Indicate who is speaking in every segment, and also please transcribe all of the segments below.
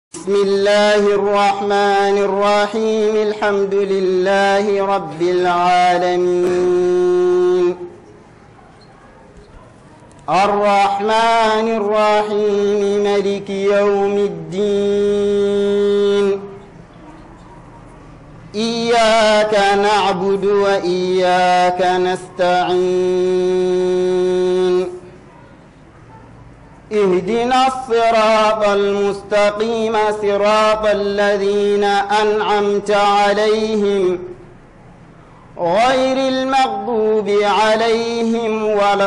Speaker 1: بسم الله الرحمن الرحيم الحمد لله رب العالمين الرحمن الرحيم مالك يوم الدين إياك نعبد وإياك نستعين اهدنا الصراط المستقيم صراط الذين أنعمت عليهم غير المغضوب عليهم ولا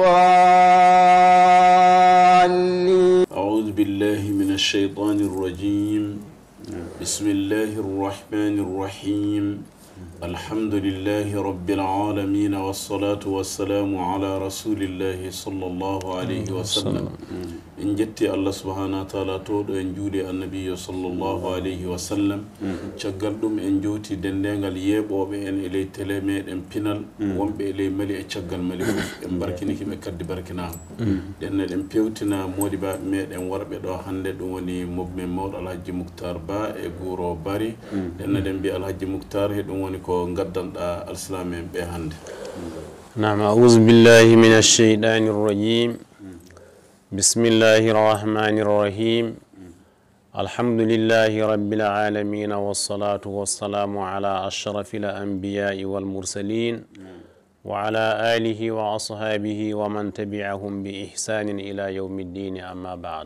Speaker 1: الضالين.
Speaker 2: أعوذ بالله من الشيطان الرجيم. بسم الله الرحمن الرحيم. الحمد لله رب العالمين والصلاة والسلام على رسول الله صلى الله عليه وسلم. إن جتي الله سبحانه وتعالى تود إن جودي النبي صلى الله عليه وسلم. شغلهم إن جوتي دندن اليب وبين إلى تلميذ إن بينال وبين إلى ملء شغل ملء إن بركني كم كد بركنا. دند إن بيوتنا مودي با ميد إن ورب دو هندد وني مبمن مود الحج مختار با إغورو باري. دند إن بي الحج مختار هدوني كو غدان الإسلام بهند.
Speaker 3: نعم أعوذ بالله من الشيطان الرجيم. بسم الله الرحمن الرحيم. الحمد لله رب العالمين والصلاة والسلام على أشرف الأنبياء والمرسلين وعلى آله وأصحابه ومن تبعهم بإحسان إلى يوم الدين أما بعد.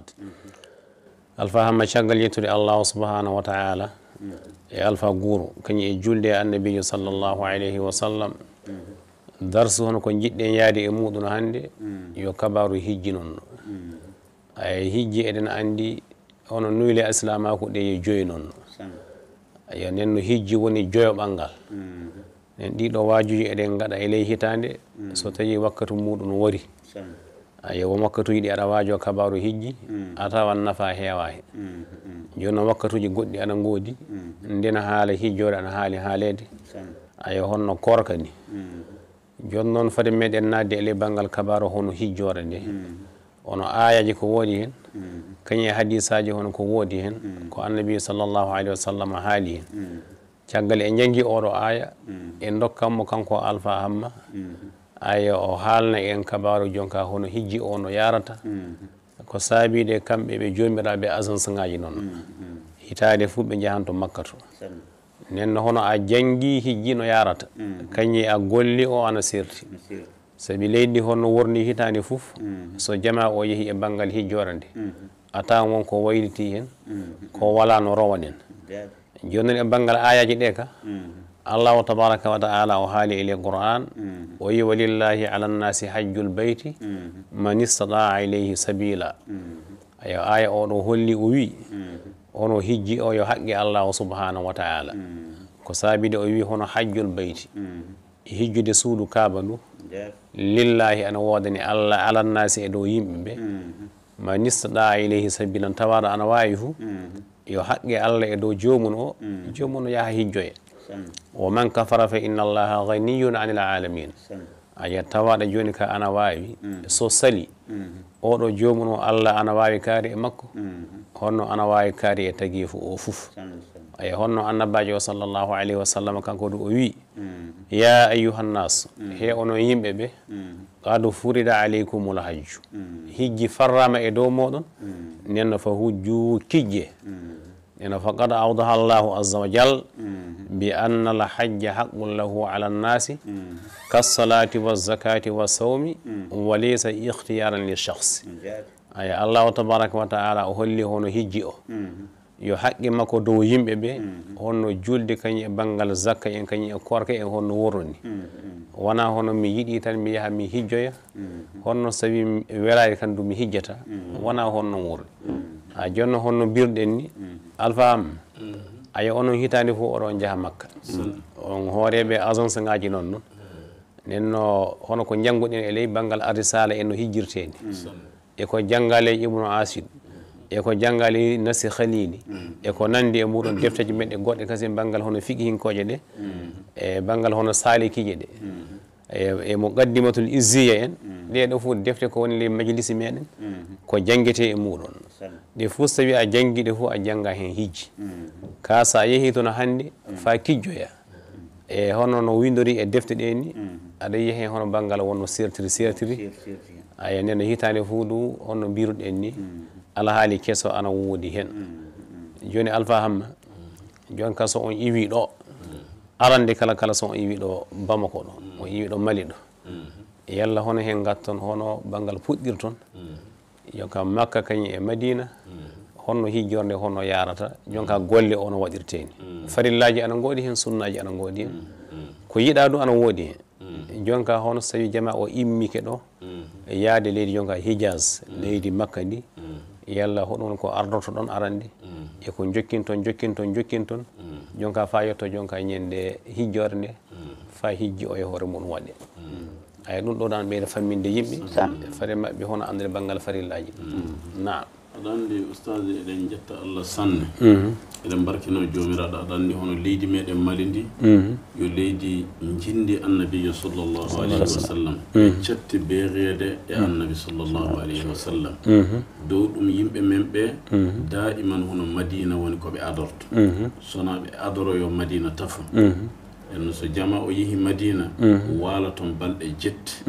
Speaker 3: الفهم شغل يتري الله سبحانه وتعالى alfa guru kany julde annabi sallallahu alayhi wa sallam darsu hono ko jidden yaade e mudun hande yo kabaru hijji non ay hijji eden andi hono nuyle islama ko de joyi non ay nenno hijji woni joyo bangal nen dido wajuji eden gada e ley hitande so tawi wakkatu mudun wori ay wo wakkatu yidi ara wajo kabaru hijji atawan nafa heewa he joni wakkatuji goddi ana ngodi ndena haala hijjore ana haali haalede ayo honno korka ni joni noon fade meɗen nadde ele bangal kabaru hono hijjore nde ono ayaji ko woodi hen kañe hadisaji hono ko woodi hen ko annabi sallallahu alaihi wasallam haali hen caggal e jangi oɗo aya e dokkammo kanko alpha hamma ayo o haalna en kabaru jonka hono hijji ono yarata ko saabide kamɓe ɓe jomiraɓe agence ngaji noon hitade fu ɓe jahanto makka to nenno hono a jangi hijji no yarata kañi a golli o ana serti sabi leydi hono worni hitande fuf so jama o yeehi e banggal hijjore nde a tawan wonko wayliti hen ko wala no rowanen joni e banggal ayaji ɗe ka allahu tabaraka wa taala o haali ele qur'an o yi walillahi ala nnasi hajjul bayti man istadaa ilayhi sabila ayo aya oɗo holli o wi hono hijji o yo haqqi allahu subhanahu wa taala ko saabide o wi hono hajjul bayti hijjude suudu kaaba ndu lillahi ana wodani allah ala nnasi e dow yimɓe ɓe man istadaa ilayhi sabila tawaɗo ana wawi fu yo haqqi allah e dow jomum o jomum o yaha hijjoye wa man kafara fa inna allaha ghaniyun anil alamin aya tawaɗa joni ka ana wawi so sali oɗo jomum o allah ana wawi kaari e makko honno ana wawi kaari e tagifu o fuf aya honno annabajo o sallallahu alayhi wa sallam kanko du o wi ya ayyuhannas he ono yimɓe ɓe qad furida alaykumul hajju hijji farrama e dow moɗon nenno fa hujju kijje neno faqad awdaha allahu azza wa jal bi anna al hajja haqqun lahu ala nnasi kassalati wazakati wasawmi wa laysa ikhtiyaran li shakhs aya allahu tabaraka wa taala o holli hono hijji o yo haqqi makko dow yimɓe ɓe honno julde kañum e banggal zakka en kañum e korka en honno worroni wona hono mi yiɗi tan mi yaha mi hijjoya honno sawi welade kan du mi hijjata wona honno worri a jonno honno birɗen ni alpha am aya onon hitande fof oɗon jaaha makka on hooreɓe agence ngaji noon noon nenno hono ko jannguɗen e ley banggal arisala en no hijjirteni e ko janngale ibnu asid e ko janngale nasi khalili e ko nandi e muɗon defteji meɗɗe goɗɗe kasi banggal hono fiqihinkoje ɗe e banggal hono salikije ɗe e mo qaddimatul izziya en ɗeɗo fof defte ko woni ley majlisi meɗen ko jangguete e muɗon ɗe fof so tawi a janngiɗe fof a jannga heen hijji ka so a yehii toon hannde faa kijjoya e hono no windori e defte ɗe ni aɗa yiya heen hono banngal wonno sertiri aya nden no hitaande fof ɗum honno mbiruɗen ni alhaali keso ana woodi heen jooni Alpha Hamma jonka so on iwi ɗo arande kala so on iwi ɗo Bamako ɗo on iwi ɗo Mali ɗo yalla hono heen ngatton hono banngal puɗɗirton jonka Makka kañum e Madina honno hijjorde honno yarata jonka golle ono waɗirteni farillaji ana ngoodi hen sunnaji ana ngoodi hen ko yiɗa ɗum ana woodi hen jonka hono so tawi jama o immike ɗo yaade leydi jonka Hijaz leydi Makka ndi yalla hoɗon ko ardoto ɗon arande e ko jokkinton jonka fa yetto jonka ñande hijjorde nde fa hijji o e hoore mum waɗe ay ɗum ɗo ɗan ɓeyde famminde yimɓe fare maɓɓe hono andre banggal farillaji naam
Speaker 2: aɗa anndi ustade eɗen jetta Allah sanne eɗen barkino jomiraɗo aɗa anndi hono leydi meɗen Mali ndi yo leydi jindi annabijo sallllahu alayhi wa sallam e catti beereede e annabi sallllahu alayhi wa sallam dow ɗum yimɓe men ɓe daiman hono Madina woni koɓe adorto sona ɓe adoroyo Madina tafa en so jama o yehi Madina waala toon balɗe jetti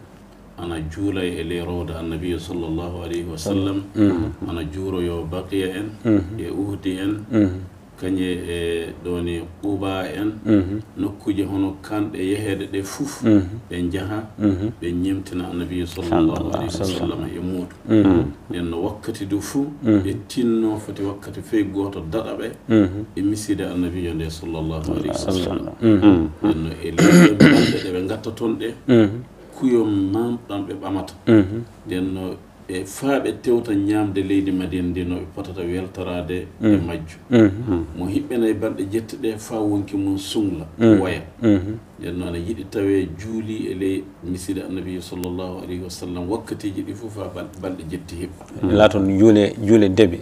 Speaker 2: ana juula e ley rowda annabiyo sallllahu alayhi wa sallam ana juuroyo Baqiya en e Uhdi en kañe e ɗoni Quba en nokkuje hono kanɗe yeheede ɗe fof ɓe jaha ɓe ñemtina annabiyo sallllahu alayhi wa sallam e muɗum nden no wakkati du fuu ɓe tinno foti wakkati fey gooto daɗa ɓe e miside annabiyo nde sallllahu alayhi wa sallam nden no e leyɗe balɗe ɗe ɓe gatta toon ɗe kuyo mamɗan ɓe ɓamata nden no e faa ɓe tewta ñaamde leydi Madina ndi no ɓe potata weltorade e majju mo hiɓɓena e balɗe jetti ɗe faa wonki mum sungla waya nden noon yiɗi tawe juuli e ley miside annabiyo sallllahu alayhi wa sallam wakkatiji ɗi fof faa balɗe jetti hiɓɓa
Speaker 3: laaton juule deɓe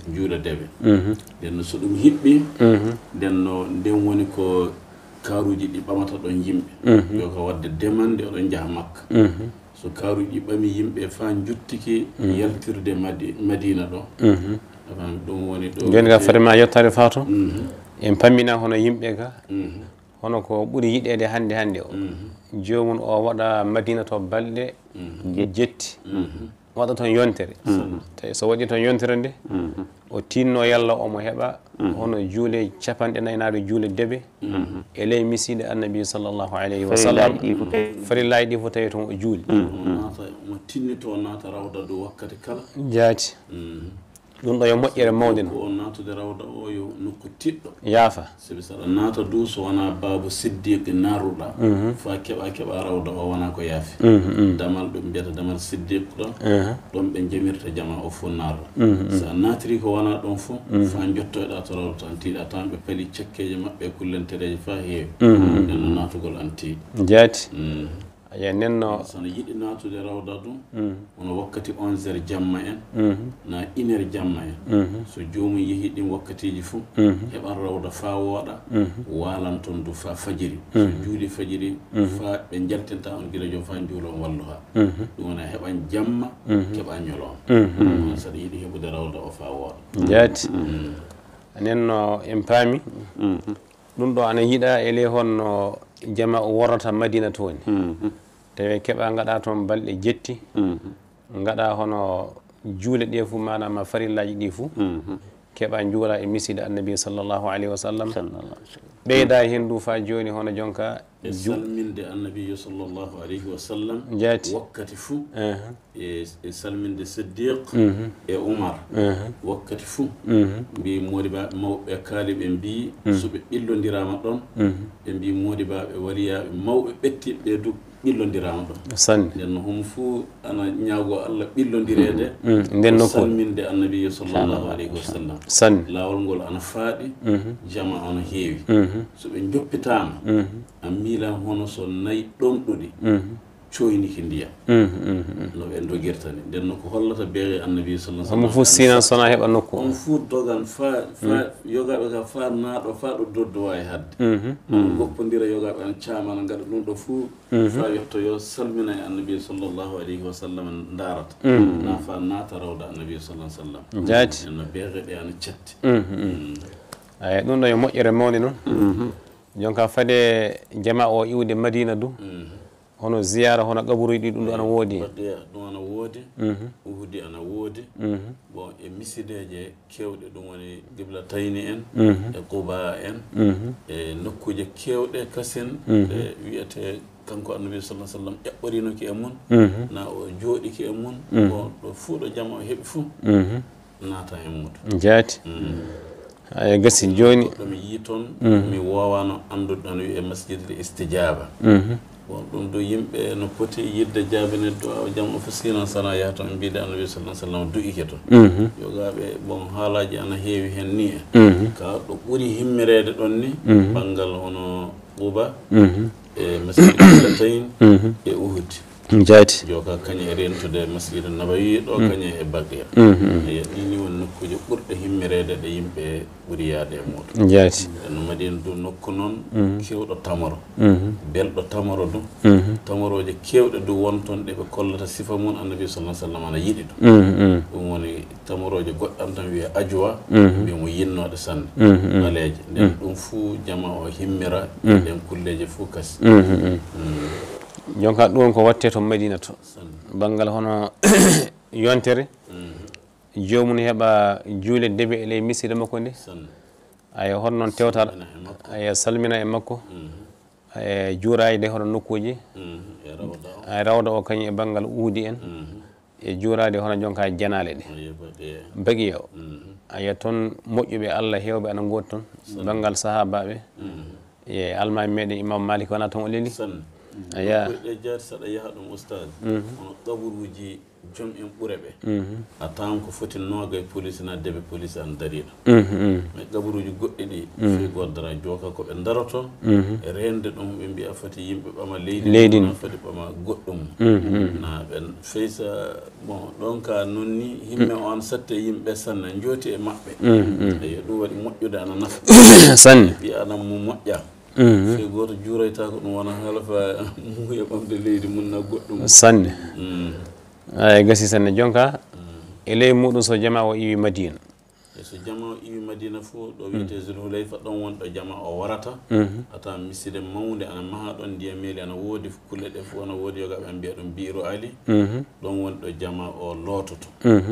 Speaker 2: nden no so ɗum hiɓɓi nden no nden woni ko kaaruji ɗi ɓamata ɗon yimɓe yo ko wadde demande oɗon jaha Makka so kaaruji ɓami yimɓe fa juttiki yaltirde Madina ɗo ɗum woni ɗo
Speaker 3: joni ka vraiment yettade fato en pammina hono yimɓe ka hono ko ɓuri yiɗede hande o jomum o waɗa Madina to balɗe jetti waɗa toon yontere tawi so waɗi toon yontere nde o tinno yalla omo heɓa hono juule capanɗe naynaɗo juule deɓe e ley miside annabi sallllahu alayhi wa sallam farillaji ɗi fof tawi toon o juuli
Speaker 2: mo tinnito naata rawda dow wakkati kala
Speaker 3: jaati ɗum ɗo yo moƴƴere mawde
Speaker 2: ko naatude rawda o yo nokku tiɗɗo
Speaker 3: yaafa
Speaker 2: sabi saɗa naata dow so wona baabu siddiqe naruɗa fa keɓa rawda o wona ko yaafi damal ɗum mbiyata damal siddiq ɗo ɗon ɓe jamirta jama o fof narra sa naatiri ko wona ɗon fof fa jottoyɗa to rawda to an tiiɗa tawan ɓe paali cekkeje maɓɓe kullentereje fa heewi nden no naatugol an tiiɗi
Speaker 3: jaati aya nenno
Speaker 2: sono yiɗi naatude rawda ɗum wono wakkati 11h jamma en na 1h jamma en so joomum yehi ɗin wakkatiji fof heɓan rawda fa wooɗa walan toon du fa fajiri so juuli fajiri fa ɓe jaltinta on gila joom fa juulon wallu ha ɗum wona heɓan jamma keɓa ñolom saɗa yiɗi heɓude rawda o fa wooɗa
Speaker 3: jaati nenno en paami ɗum ɗo ana yiɗa e ley honno jama o worrata Madina to woni tawi keɓa gaɗa toon balɗe jetti gaɗa hono juule ɗe fo manama farillaji ɗi fo keɓa juula e miside annabi sallllahu alayhi wa sallam ɓeyda hen du fa joni hono jonka
Speaker 2: e salminde annabiyo sallllahu alayhi wa sallam
Speaker 3: jaati
Speaker 2: wakkati fou e salminde Siddiq e Oumar wakkati fou mbi modibaɓe mawɓe kaaliɓe mbi soɓe ɓillodirama ɗon ɓe mbi modibaɓe wariyaɓe mawɓe ɓettiɓe du ɓillondirama ɗon
Speaker 3: sanne
Speaker 2: nden no homo fou ana ñaago Allah ɓillondirede
Speaker 3: nden no
Speaker 2: salminde annabiyo sallllahu alayhi wa sallam
Speaker 3: sanne
Speaker 2: lawol ngol ana faaɗi jama ono heewi soɓe joppitama a miilan hono so nayi ɗomɗuɗi coyni ki ndiyam no ɓe dogirtani nden no ko hollata beehe annabi sallallahu alaihi wasallam
Speaker 3: homo fu sinan sona heɓa nokku
Speaker 2: on fu dogan fa yogaɓe ka fa naaɗo fa ɗo doddo wawi hadde on goppodira yogaɓe an caamana gaɗa ɗum ɗo fuu fa yetto yo salmina e annabi sallllahu alayhi wa sallam darata na fa naata rawda annabi sallah sallam
Speaker 3: jaati
Speaker 2: no beehe ɗe ana cetti
Speaker 3: eyi ɗum ɗo yo moƴƴere mawde noon jonka fade jama o iwde madina du hono ziyara hono gaburuji ɗi ɗum ɗo ana woodi
Speaker 2: ɗum ana woodi uhudi ana woodi bon e misideje kewɗe ɗum woni gibla tayni en e quba en e nokkuje kewɗe kasen e wiyete kanko annabi sallah sallam ƴaɓɓorinoki e mun na o jooɗiki e mun bon ɗo fuu ɗo jama o heeɓi fuu naata e muɗum
Speaker 3: jaati ay gasi joni
Speaker 2: ɗomi yii toon mi wowano andude ɗon wiye masjidde istijaba bon ɗum do yimɓe no poti yidde jaabine do jam o fasinan sana yaha toon mbiɗe annabi sallah sallam du'ike toon yogaɓe bon haalaji ana heewi hen ni ka ɗo ɓuuri himmirede ɗon ni banggal hono quba e masjidde tayin e uhudi
Speaker 3: jaati
Speaker 2: joka kañe e rentude masjid nabawi ɗo kañe e baqiya ɗini woni nokkuje ɓurɗe himmirede ɗe yimɓe ɓuuri yaade e muɗum
Speaker 3: jaati
Speaker 2: no madina du nokku noon kewɗo tamaro belɗo tamaro du tamaroje kewɗe du won toon ɗe ɓe kollata sifa mum annabi sallah sallam ana yiɗi ɗum ɗum woni tamaroje goɗɗan tan wiye ajwa mbimo yinnoɗe sanne ɓaleeje nden ɗum fuu jama o himmira ɗen kulleje fuu kasi
Speaker 3: jonka ɗum ko watte to madina to banggal hono yontere jomum heɓa juule deɓe e ley miside makko nde aya hon noon tewtata aya salmina e makko e juurade hono nokkuji ay rawda o kañum e banggal uudi en e juurade hono jonka janale ɗe baqiya o aya toon moƴƴuɓe Allah hewɓe ana goodi toon banggal sahabaɓe e almami meɗen imam Malik wona toon o leli aya
Speaker 2: ɗe jaati saɗa yaha ɗum ustade hono qaburuji joom en ɓure ɓe a tawan ko foti nooga e police na deɓe police an dariɗo mais qaburuji goɗɗi ɗi fi goddara joka ko ɓe daroto e rende ɗum ɓe mbiya foti yimɓe ɓama leydi foti ɓama goɗɗum na ɓen feysa bon ɗon ka noon ni himme o an satte yimɓe sanne jooti e maɓɓe eyo ɗum waɗi moƴƴude ana nafa
Speaker 3: sanne
Speaker 2: ɓi aɗan mo moƴƴa fe goto juurayta ko ɗum wona halafa muuya ɓamde leydi mum na goɗɗum
Speaker 3: sanne ay gasi sanne jonka e ley muɗum so jama o iwi madina
Speaker 2: e so jama o iwi madina fof ɗo wiyete zulhulayfa ɗon wonɗo jama o warata ata miside mawde ana maha ɗon ndiyam meeli ana woodi kulle ɗe fof ana woodi yogaɓe mbiya ɗum biiru ali ɗon wonɗo jama o loototo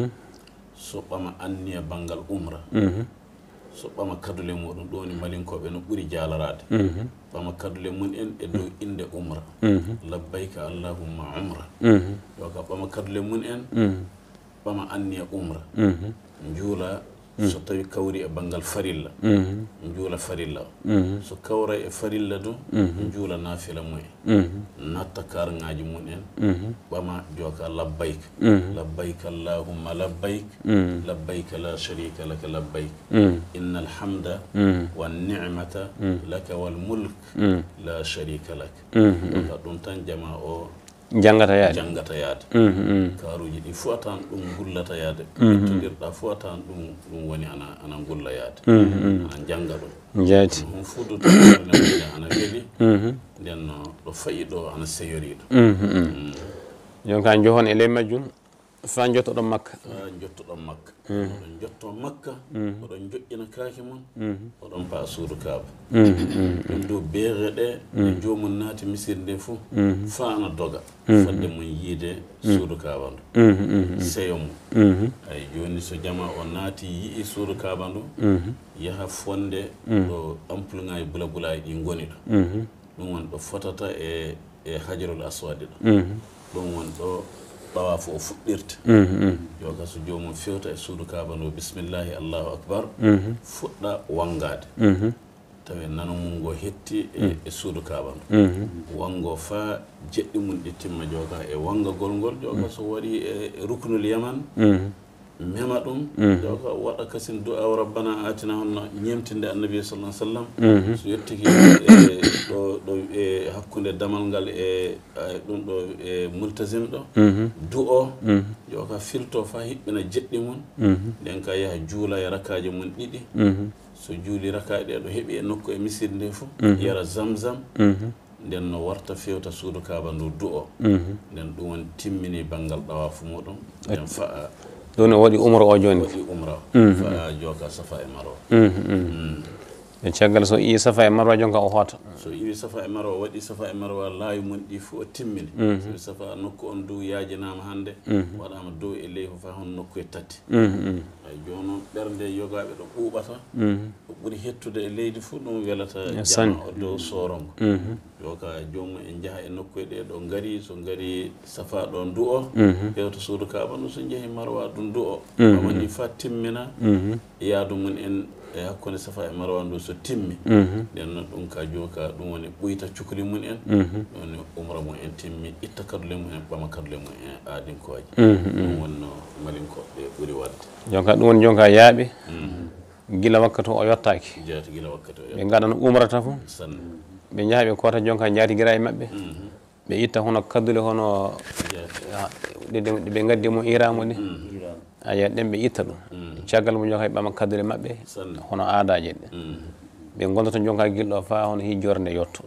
Speaker 2: so ɓama anniya banggal umra so ɓama kadule muɗum ɗo woni malinkoɓe no ɓuuri jalarade ɓama kadule mun en e dow inde umra labbayka allahumma umra yoka ɓama kadule mun en ɓama anniya umra juula so tawi kawri e banggal farilla juula farilla o so kawra e farilla du juula nafila mumen natta karŋaji mun en ɓama joka labbayk labbayk allahumma labbayk labbayk la sharika laka labbayk inna alhamda wannicmata laka walmulk la sharika lak oka ɗum tan jama o
Speaker 3: jangata
Speaker 2: yaade karuji ɗi fo atan ɗum gullata yaade ɓettodirɗa fo atan ɗum woni ana gulla yaade ana janga ɗum
Speaker 3: jaati
Speaker 2: on fuu do toɗe ana weeli nden ɗo fayi ɗo ana seyoriɗo
Speaker 3: jonka johon e ley majjum fa jottoɗon makka
Speaker 2: jottoɗon makka oɗon jotto makka oɗon joƴƴina kaake mon oɗon paa suudu kaaba ɗum dow beere ɗe e jomum naati misirde nde fof fa ana doga fadde mum yiide suudu kaaba ndu seyo mum ay joni so jama o naati yii suudu kaaba ndu yaha fonde ɗo ampoule ŋaji bula bulaji ɗi goni ɗo ɗum woni ɗo fotata e hajarul aswadi ɗo ɗum woni ɗo ɓawa fo o fuɗɗirta yoga so jomum fewta e suudu kaaba ndu bisimillahi allahu akbar fuɗɗa wangade tawi nano mum ngo hetti e suudu kaaba ndu wango fa jeɗɗi mum ɗi timma joga e wangagol ngol joga so waɗi e ruknul yaman mema ɗum joka waɗa kasin du'a rabbana atina honno ñemtinde annabi sallallahu alaihi wasallam so yettiki ɗo e hakkunde damal ngal e ɗum ɗo e multazim ɗo du'o joka filto fa hiɓɓina jeɗɗi mum nden ka yaha juula e rakaji mum ɗiɗi so juuli rakaji ɗe ɗo heeɓi e nokku e misir nde fof yara zamzam nden no warta fewta suudu kaaba ndu du'o nden ɗum woni timmini banggal ɗawafu muɗum nden fa'a
Speaker 3: ɗum waɗi umra o joni
Speaker 2: waɗi umra fa'a joka safa e marwa
Speaker 3: e caggal so yi safa e marwa jonka o hoota
Speaker 2: so iwi safa e marwa o waɗi safa e marwa laawi mon ɗi fof o timmini so safa nokku on dow yaajinama hannde waɗama dow e ley fof fa hon nokku e tati ay joni noon ɓernde yogaɓe ɗo ɓuuɓata ɗo ɓuuri hettude e leydi fof ɗum welata jamma o dow sorongo joka jomum en jaaha e nokku e ɗe ɗo ngari so ngari safa ɗo ndu o hewta suudu kaaba no so jeehi marwa ɗum ndu o amani fa timmina yaadu mum en e hakkunde safa e marwa ndu so timmi nden noon ɗum ka joka ɗum woni ɓuyta cukli mum en ɗum woni umra mum en timmi itta kadule mum en ɓama kadule mum en aadinkoje ɗum wonno malinkoɓe ɓuuri wadde
Speaker 3: jonka ɗum woni jonka yaaɓe gila wakkati o yottaki
Speaker 2: jeeyata gila wakkati o
Speaker 3: ɓe gaɗano umrata fof
Speaker 2: sanne
Speaker 3: ɓe jaaha ɓe kota jonka jaatigira e maɓɓe ɓe itta hono kaddule hono ɓe gaddi mo iramo ni aya ɗen ɓe itta ɗum caggal mo jonka ɓama kaddule maɓɓe hono aadaje ɗe ɓe gondoto jonka gilɗo fa hono hijjorde nde yetto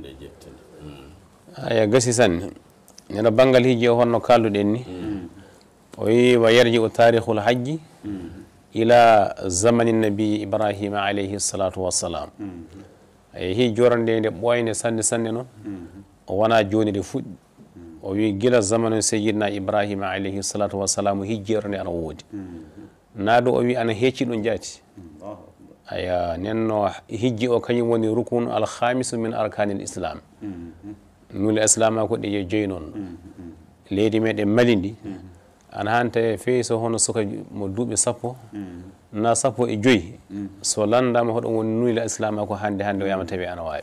Speaker 3: aya gasi sanne neno banggal hijji o honno kalduɗen ni o wi wa yarji u tarihul hajji ila zamani nabi ibrahima alayhi salatu wassalam ay hijjorde nde ɓoyde sanne sanne noon o wona joni nde fuɗɗi o wi gila zamanu seyyidna ibrahima alayhi salatu wassalam hijjere nde ana woodi naado o wi ana hecci ɗum jaati aya nenno hijji o kañum woni rukunu al khamisu min arkanil islam nule islam ko ɗe joyi noon leydi meɗen Mali ndi ana hante fewi so hono suka mo duuɓi sappo na sappo e joyi so landama hoɗon woni nuyla islam ko hande o yama tawi ana wawi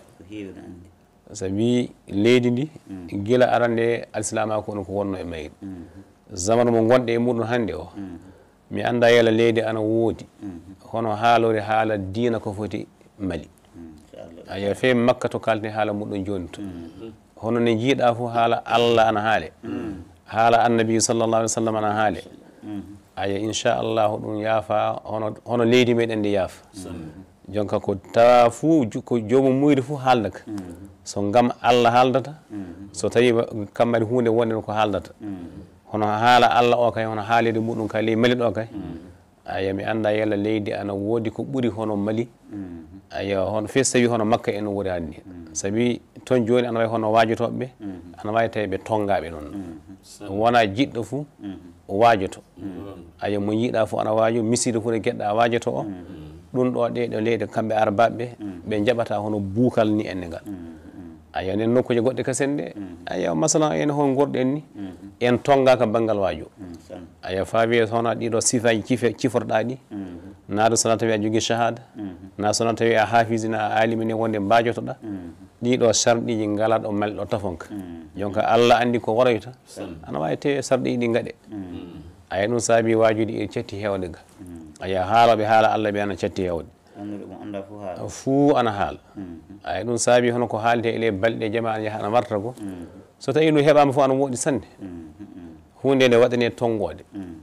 Speaker 3: sabi leydi ndi gila arande alislam ko ko wonno e mayri zamanu mo gonɗe e muɗum hande o mi anda yala leydi ana woodi hono haalore haala diina ko foti Mali aya fe makka to kalten haala muɗum joni to hono ne jiiɗa fof haala Allah ana haale haala annabi sallallahu alaihi wasallam ana haale aya inchallah ɗum yaafa hono leydi meɗen ndi yaafa jonka ko tawa fuu ko jomum muyri fuu haaldaka so ngam Allah haaldata so tawi kammari hunde wonnen ko haaldata hono haala Allah o kay hono haalide muɗum kay ley Mali ɗo kay aya mi anda yalla leydi ana woodi ko ɓuri hono Mali aya hono fes tawi hono Makka en wori hanni sabi toon joni ana wawi hono waajotoɓeɓe ana wawi tawi ɓe tongaɓe noon wona jiɗɗo fuu o waajoto aya mo jiiɗa fuu ana waajo misido fuu ne gueɗɗa waajoto o ɗum ɗo ɗeɗo leyɗe kamɓe arbaɓeɓe ɓe jaɓata hono buukal ni enne ngal aya nen nokkuje goɗɗe kasen ɗe aya masalan en hon gorɗen ni en tongaka banggal waajo aya fa wiye hono ɗiɗo sifaji ciforɗa ɗi naado sona tawi a jogui shahada na sona tawi a hafisina a alimine wonde mbajotoɗa ɗiɗo sarɗiji ngalaɗo malɗo tafonka jonka Allah andi ko waroyta ana wawi tawi sarɗiji ɗi gaɗe aya ɗum saabi wajude e cetti hewde ga aya haaloɓe haala Allah ɓe ana cetti hewde fuu ana haala aya ɗum saabi hono ko haalite ele balɗe jama ana yaha ana warta ko so tawi ɗum heɓama fof ana woɗi sanne hunde nde waɗane tongode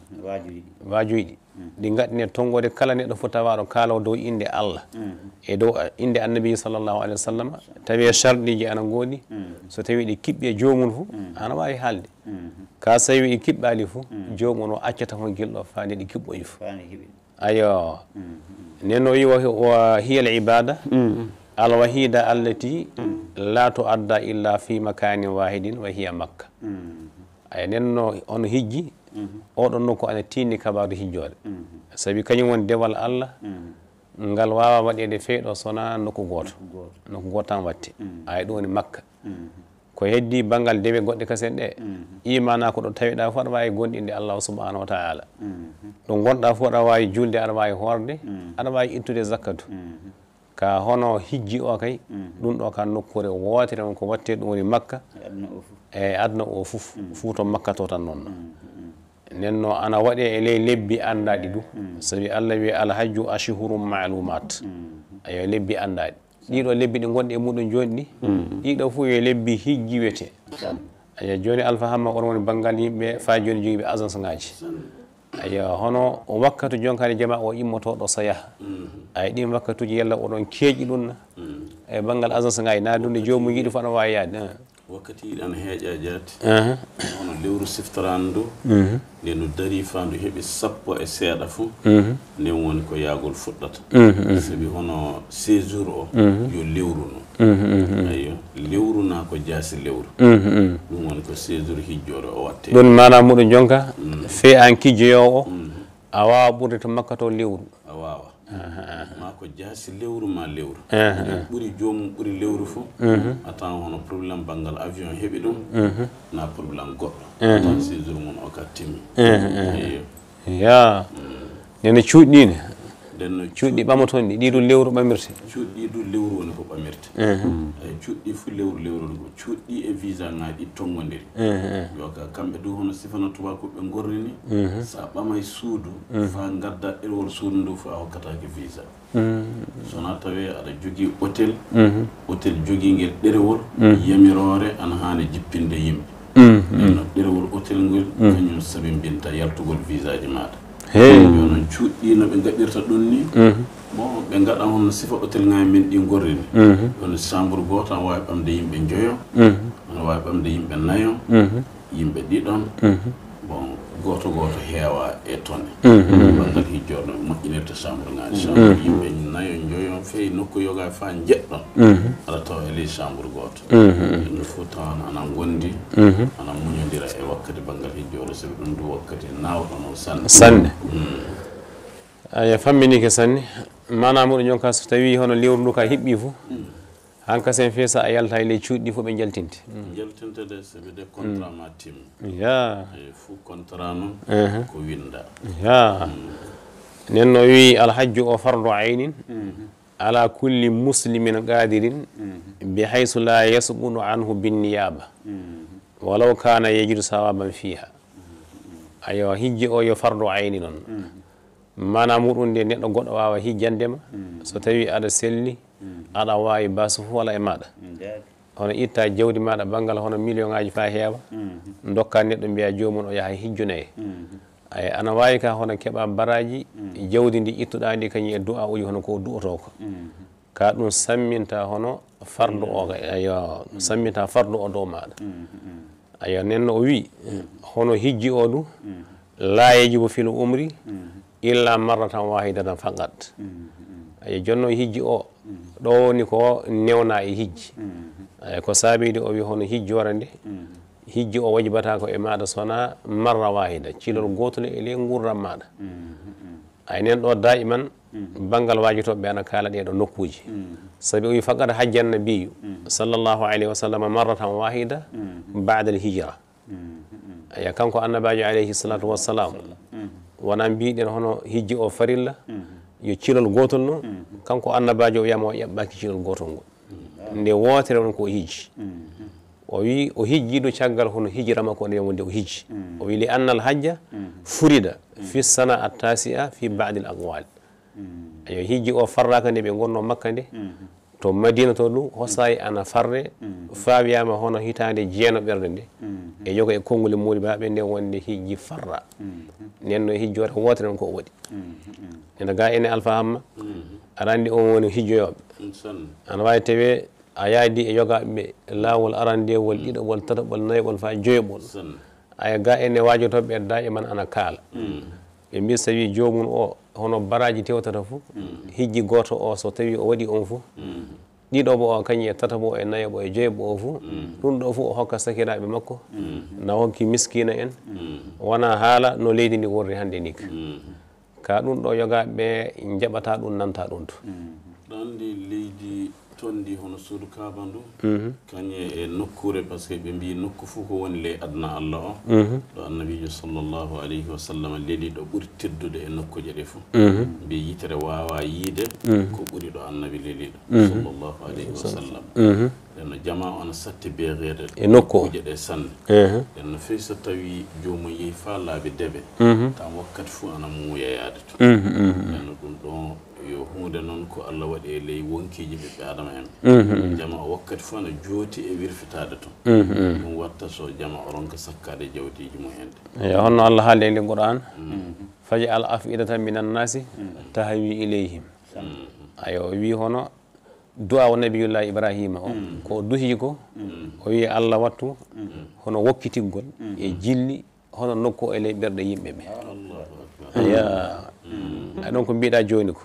Speaker 3: wajuji ɗi gaɗine tongode kala neɗɗo fof tawaɗo kaalawo dow inde Allah e dow inde annabi sallllahu alayhi wa sallam tawi charɗiji ana goodi so tawi ɗi kiɓɓi e jomum fof ana wawi haalde ka so tawi ɗi kiɓɓali fof jomum o accata hon guilɗo fande ɗi kiɓɓoyi fof ayo nen o wi wa hiya al ibada alwahida allati la tuadda illa fi makanin wahidin wa hiya makka aya nenno on hijji oɗon nokku ana tinni kabaru hijjode saabi kañum woni dewal Allah ngal wawa waɗede feeɗo sona nokku goto tan watte aya ɗum woni makka ko heddi banggal dewe goɗɗe kasen ɗe imana ko ɗo tawiɗa fof aɗa wawi gonɗinde Allah subhanahu wa ta'ala ɗo gonɗa fof aɗa wawi julde aɗa wawi horde aɗa wawi ittude zakkatu ka hono hijji o kay ɗum ɗo ka nokkure wotere on ko watte ɗum woni makka e aduna o foof to makka to tan noon nenno ana waɗe e ley lebbi anndaɗi du sabi Allah wi alhajju ashhurum ma'lumat ayo lebbi anndaɗi ɗiɗo lebbi ɗi gonɗi e muɗum joni ɗi ɗiɗo fof yo lebbi hijji wiyete ayo joni Alpha Hamma on woni banggal yimɓe fa joni jogiiɓe agence ngaji ayo hono wakkatu jonkani jama o immotoɗo so yaha ay ɗin wakkatuji yalla oɗon keeƴi ɗum e banggal agence ngaji na ɗum nde jomum yiɗi fo aɗa wawi yaade
Speaker 2: wakkati ɗan heeƴa jaati hono lewru siftarandu nde no dari fandu heeɓi sappo e seeɗa fo nden woni ko yaagol fuɗɗata sabi hono séjour o yo lewru no ayyo lewru na ko jaasi lewru ɗum woni ko séjour hijjore o watte
Speaker 3: ɗum manam muɗum jonka fe an kijjoyowo o a wawa ɓurde to makka to lewru
Speaker 2: a wawa ma ko jaasi lewru ma lewru ɓuri jomum ɓuri lewru fo a tawan hono probléme banggal avion heeɓi ɗum na probléme goɗɗo tan séjour mum o ka timmi
Speaker 3: ya nene cuuɗɗine
Speaker 2: ndenno
Speaker 3: cuuɗɗi ɓamaton ɗi ɗiɗo lewru ɓamirte
Speaker 2: cuuɗɗi du lewru woni ko ɓamirte eyi cuuɗɗi fu lewru lewru ko cuuɗɗi e visa ngaji ɗi tongodiri yo ka kamɓe du hono sifano tubakoɓe gorrini sa ɓamay suudu fa gadda ɗerewol suudu ndu fa hokkatake visa sona tawi aɗa jogui hôtel hôtel joguiguel ɗerewol yamirore ana hani jippinde yimɓe no ɗerewol hôtel ngol kañum sabimbinta yaltugol visa ji maɗa yo noon cuuɗɗi no ɓe gaɗirta ɗum ni bon ɓe gaɗa hono sifa hôtel ngaji men ɗi gorrini yono chambre goto ana wawi ɓamde yimɓe joyo ana wawi ɓamde yimɓe nayo yimɓe ɗiɗon bon goto goto heewa e tone banggal hijjorde moƴƴinirta chambre ngaji chambre yimɓe nayo joyo fewi nokku yoga fa jeɗɗon aɗa tawa e ley chambre goto no fof tawan ana gondi ana muñodira e wakkati banggal hijjorde sabi ɗum du wakkati nawɗono sanne
Speaker 3: aya famminike sanne mana muɗum jonka so tawi hono lewru ndu ka hiɓɓi fof hanka sen fe sa a yalta e ley cuuɗɗi fof ɓe jaltinte
Speaker 2: jaltintede sabi de contrat ma timmi
Speaker 3: ya
Speaker 2: fo contrat noon ko winda
Speaker 3: ya nen no wi alhajju o fardu aynin ala kulli muslimin qadirin bi haysu la yasqunu anhu binniyaba walaw kana yajidu sawaban fiha ayo hijji o yo fardu ayni noon mana muɗum nde neɗɗo goɗɗo wawa hijjandema so tawi aɗa selli aɗa wawi basu fof wala e maɗa hono itta jawdi maɗa banggal hono million ngaji fa heewa dokka neɗɗo mbiya jomum o yaha hijjunaye ay ana wawi ka hono keeɓa baraji jawdi ndi ittuɗa ndi kañum e du'a uji hono ko du'oto ko ka ɗum samminta hono fardu o ayo samminta fardu o dow maɗa ayo nenno o wi hono hijji o ɗum la yajibu fil umri illa marratan wahidatan faqat ayo jonno hijji o ɗo woni ko newna e hijji ay ko saabide o wi hono hijjore nde hijji o wajibata ko e maɗa sona marra wahida cilol gotol e ley gurdam maɗa ay nen ɗo daiman banggal wajitoɓe ana kala ɗeɗo nokkuji sabi o wi faqat hajja nabiyu sallllahu alayhi wa sallam marratan wahida bada al hijra aya kanko annabajo alayhi salatu wassalam wona mbiɗen hono hijji o farilla yo cilol gotol no kanko annabajo o wiyama o ƴaɓɓaki cilol gotol ngol nde wotere on ko hijji o wi o hijjiɗo caggal hono hijira makko nde wonde o hijji o wi li anna al hajja furida fi sana attasi'a fi ba'di al aqwal ayo hijji o farraka nde ɓe gonno makka nde to madina to ɗum hosayi ana farre fa wiyama hono hitande jeeno ɓerde nde e jogo e konnguli muuli baɓe nde wonde hijji farra nden no hijjore wotere on ko o waɗi ene ga ene Alpha Hamma aɗa andi on woni hijjoyoɓe ana wawi tawe a yaadi e yogaɓeɓe lawol arandewol ɗiɗoɓol tataɓol nayoɓol fa joyoɓol aya ga ene wajotoɓe da e man ana kaala ɓe mbi so tawi jomum o hono baraji tewtata fof hijji goto o so tawi o waɗi on fof ɗiɗoɓo o kañum e tataɓo e nayoɓo e joyoɓo o fof ɗum ɗo fof o hokka sakiraɓe makko na hokki miskina en wona haala no leydi ndi worri hannde ni ka ɗum ɗo yogaɓe jaɓata ɗum nanta ɗum to
Speaker 2: ɗandi leydi tondi hono suudu kaaba ndu kañe e nokkure par ce que ɓe mbi nokku fof ko woni ley adna Allah o ɗo annabijo sallllahu alayhi wa sallam leeli ɗo ɓuuri teddude e nokkuje ɗe fof mbi yitere wawa yiide ko ɓuuri ɗo annabi leeliɗo sallllahu alayhi wa sallam no jama on satti beereede
Speaker 3: e nokku
Speaker 2: kuje ɗe sanne en fey so tawi jomum yehi fa laabi debe tan wakkati fuu ana muuyayaade to en ɗum ɗon yo hunde noon ko Allah waɗi e ley wonkiji ɓiɓɓe adama en jama o wakkati fuu ana jooti e wirfitaade to ɗum watta so jama o ronka sakkade jawdiji mumen
Speaker 3: yo honno Allah haalde e nde Qur'an faji al afidatan minan nasi tahwi ilayhim ayo wi hono du'a wa nabiyullah ibrahima o ko duhi ko o wi Allah wattu hono wokkitingol e jilli hono nokku e ley ɓerɗe yimɓe ɓe aya ɗon ko mbiɗa joni ko